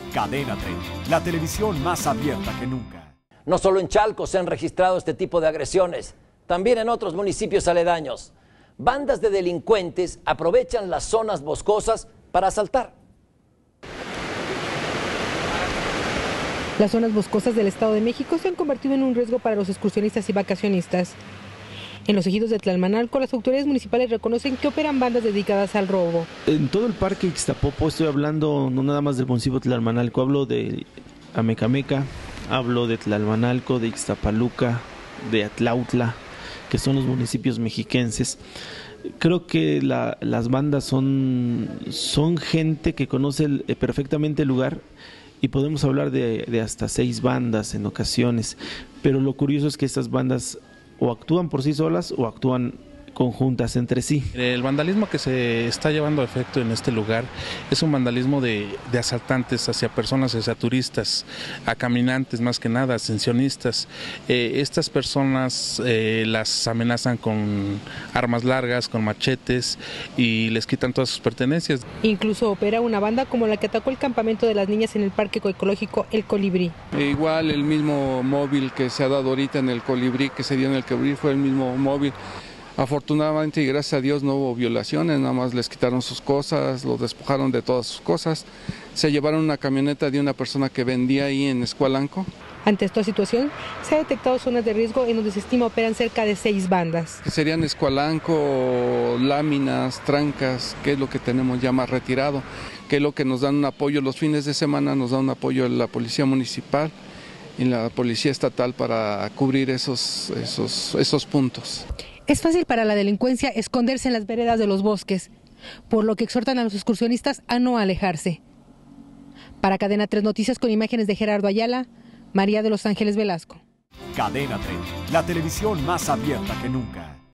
Cadena 30, la televisión más abierta que nunca. No solo en Chalco se han registrado este tipo de agresiones, también en otros municipios aledaños. Bandas de delincuentes aprovechan las zonas boscosas para asaltar. Las zonas boscosas del Estado de México se han convertido en un riesgo para los excursionistas y vacacionistas. En los ejidos de Tlalmanalco, las autoridades municipales reconocen que operan bandas dedicadas al robo. En todo el parque Ixtapopo estoy hablando no nada más del municipio de Tlalmanalco, hablo de Amecameca, hablo de Tlalmanalco, de Ixtapaluca, de Atlautla, que son los municipios mexiquenses. Creo que las bandas son gente que conoce perfectamente el lugar y podemos hablar de hasta 6 bandas en ocasiones, pero lo curioso es que estas bandas o actúan por sí solas o actúan conjuntas entre sí. El vandalismo que se está llevando a efecto en este lugar es un vandalismo de asaltantes hacia personas, hacia turistas, a caminantes más que nada, ascensionistas. Estas personas las amenazan con armas largas, con machetes y les quitan todas sus pertenencias. Incluso opera una banda como la que atacó el campamento de las niñas en el parque ecológico El Colibrí. Igual el mismo móvil que se ha dado ahorita en el Colibrí, que se dio en el Colibrí, fue el mismo móvil. Afortunadamente y gracias a Dios no hubo violaciones, nada más les quitaron sus cosas, los despojaron de todas sus cosas. Se llevaron una camioneta de una persona que vendía ahí en Escualanco. Ante esta situación, se ha detectado zonas de riesgo en donde se estima operan cerca de 6 bandas. Que serían Escualanco, Láminas, Trancas, que es lo que tenemos ya más retirado, que es lo que nos dan un apoyo los fines de semana, nos da un apoyo la Policía Municipal y la Policía Estatal para cubrir esos puntos. Es fácil para la delincuencia esconderse en las veredas de los bosques, por lo que exhortan a los excursionistas a no alejarse. Para Cadena 3 Noticias con imágenes de Gerardo Ayala, María de los Ángeles Velasco. Cadena 30, la televisión más abierta que nunca.